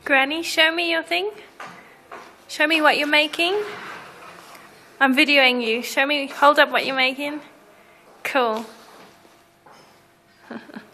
Granny, show me your thing. Show me what you're making. I'm videoing you. Show me, hold up what you're making. Cool.